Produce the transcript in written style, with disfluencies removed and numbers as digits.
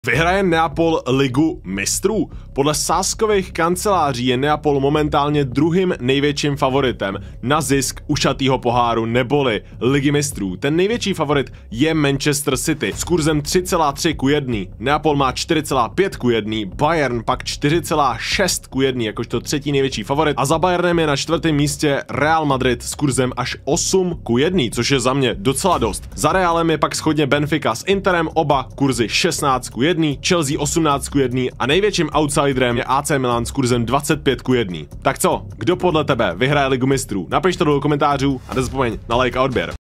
Vyhraje Neapol Ligu mistrů? Podle sázkových kanceláří je Neapol momentálně druhým největším favoritem na zisk ušatýho poháru neboli Ligy mistrů. Ten největší favorit je Manchester City s kurzem 3,3:1. Neapol má 4,5:1, Bayern pak 4,6:1 jakožto třetí největší favorit a za Bayernem je na čtvrtém místě Real Madrid s kurzem až 8:1, což je za mě docela dost. Za Realem je pak shodně Benfica s Interem, oba kurzy 16:1. Chelsea 18:1 a největším outsiderem je AC Milan s kurzem 25:1. Tak co, kdo podle tebe vyhraje Ligu mistrů? Napiš to do komentářů a nezapomeň na like a odběr.